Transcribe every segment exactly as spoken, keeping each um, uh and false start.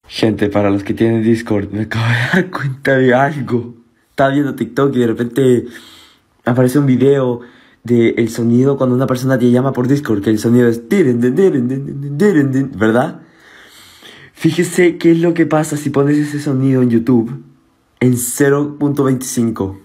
Gente, para los que tienen Discord, me acabo de dar cuenta de algo. Estaba viendo TikTok y de repente aparece un video de el sonido cuando una persona te llama por Discord, que el sonido es ¿verdad? Fíjese qué es lo que pasa si pones ese sonido en YouTube en cero punto veinticinco.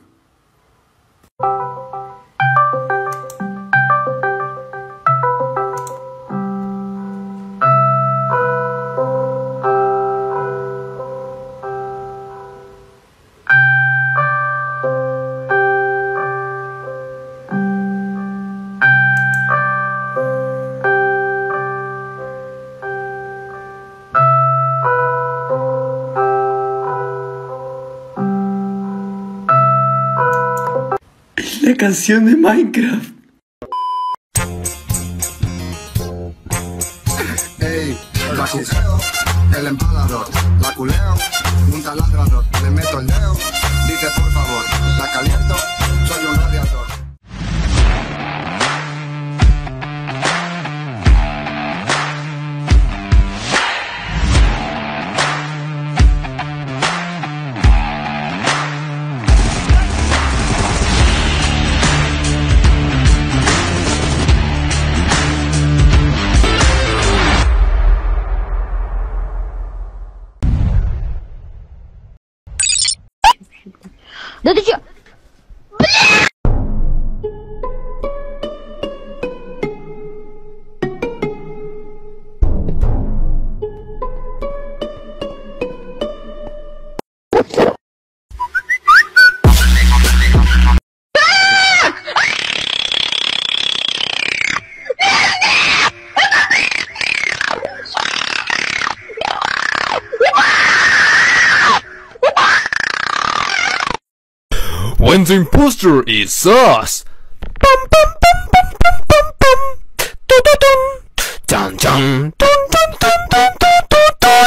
La canción de Minecraft. Ey, bajuseo, el empalador, la culeo, un taladrador, le meto el dedo, dice por favor, la caliento, soy un radiador. Да ты чё? When the imposter is us. Bum bum bum bum bum bum bum. Dun dun dun. Dun dun dun dun dun dun dun dun.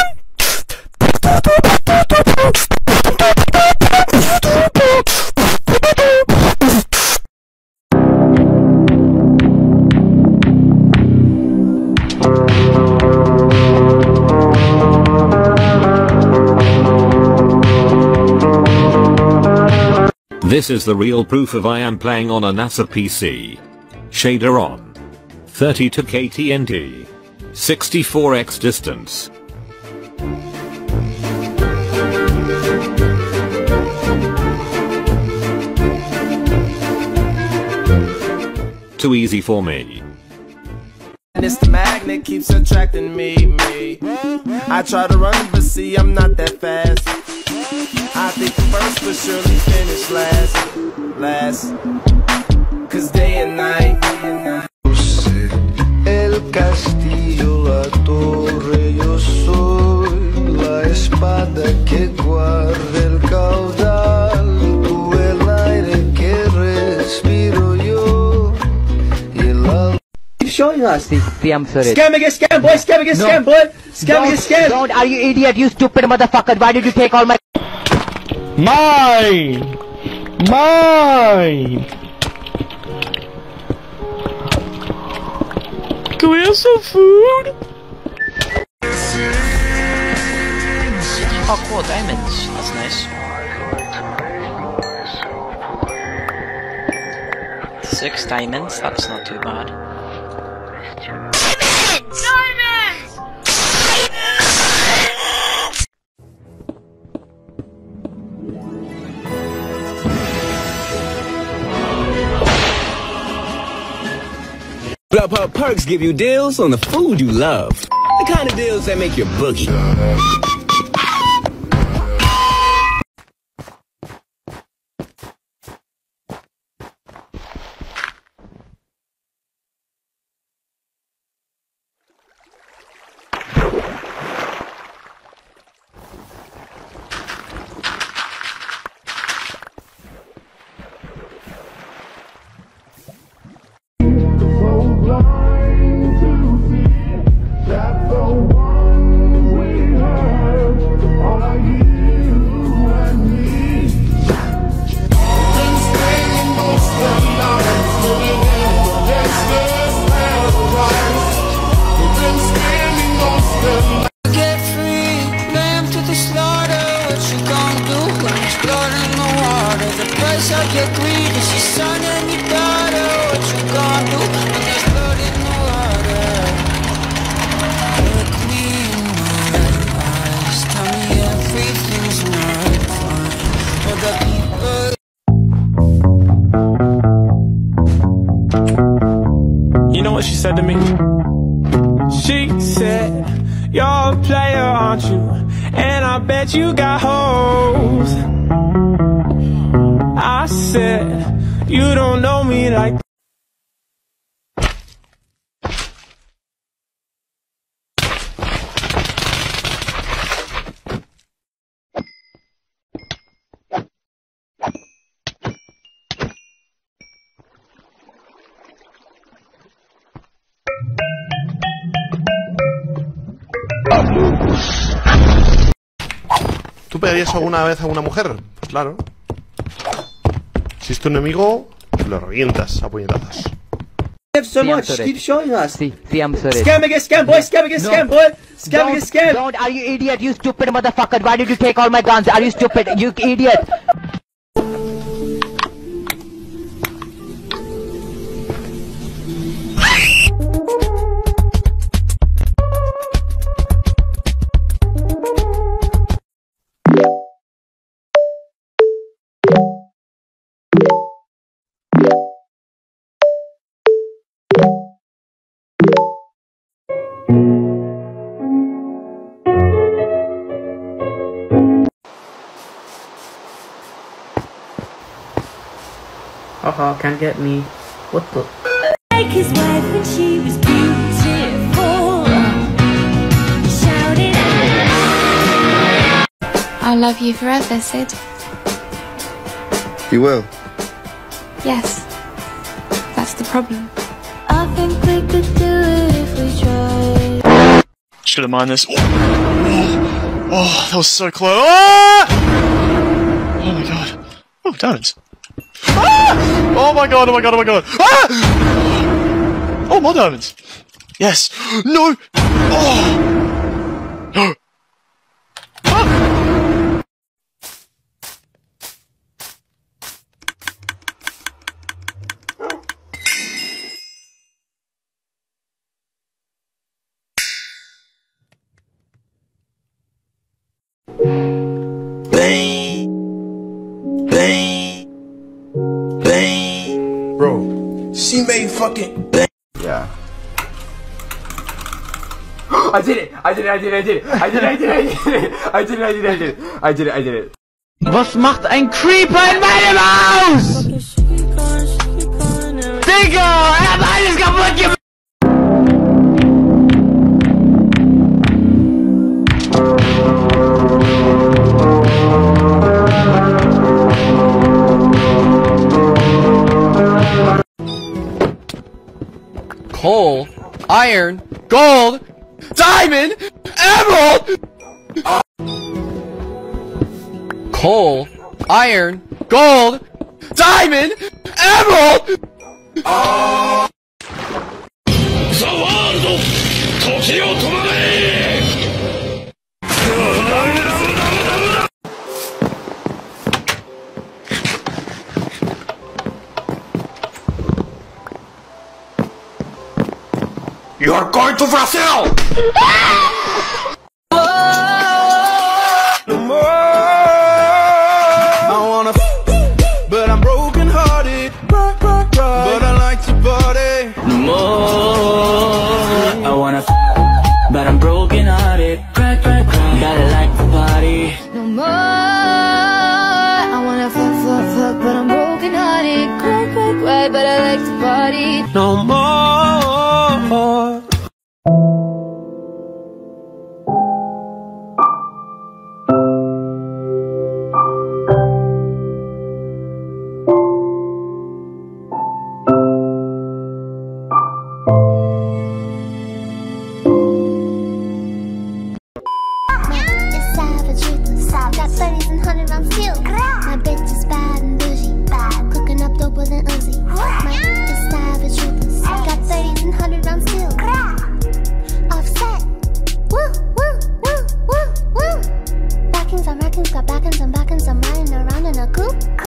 This is the real proof of I am playing on a NASA P C. Shader on. thirty-two K T N T. sixty-four x distance. Too easy for me. And it's the magnet keeps attracting me, me. I try to run but see I'm not that fast. I think first but surely finish last, last. Cause day and night, El castillo, la torre, yo soy la espada que guarda el caudal, tú el aire que respiro yo y el showing us the, the I'm sorry. Scam against scam, boy! Scam against no. scam, boy! Scam against scam! Don't, are you idiot, you stupid motherfucker? Why did you take all my... Mine! Mine! Can we have some food? Oh cool, diamonds. That's nice. Six diamonds, that's not too bad. Diamonds! Diamonds! Grubhub Perks give you deals on the food you love. The kind of deals that make your boogie. blind to see that the ones we had saw your greed, it's your son and your daughter. What you gonna do when there's blood in the water? Look me in my eyes, tell me everything's not fine. All the people. You know what she said to me? She said, you're a player, aren't you? And I bet you got hoes. I said, you don't know me like ¿Tú pegarías alguna vez a una mujer? Pues claro. Si es tu enemigo, lo revientas a puñetazos. So much. Keep showing us. See, see, I'm sorry. Scam against scam, boy. Scam against No. scam, boy. Scam against scam. Don't, are you idiot? You stupid motherfucker. Why did you take all my guns? Are you stupid? You idiot. Haha, can't get me. What the? Like his wife when she was beautiful. He shouted out, I'll love you forever, Sid. You will? Yes. That's the problem. I think we could do it if we tried. Should have mined this. Oh, oh, that was so close. Ah! Oh my god. Oh, diamonds. Ah! Oh my god, oh my god, oh my god. Ah! Oh, more diamonds. Yes. No. Oh. No. Ah! Bang. Bang. Bro, she made fucking bang. Yeah. I did it! I did it! I did it! I did it! I did it! I did it! I did it! I did it! I did it! I did it! I did it! Was macht ein Creeper in meinem Haus? Digga, er hat alles kaputt gemacht! Coal, iron, gold, diamond, emerald! Coal, iron, gold, diamond, emerald! The world! Tokyo Tomare! You are going to Brazil! No more. I wanna f but I'm broken hearted. But I like to party. No more. I wanna f but I'm broken hearted. Cry, cry, cry. But I like to party. No more. I wanna fuck, fuck, fuck, but I'm broken hearted. Cry, cry, cry, but I like to party. No more. Got back and some back and some riding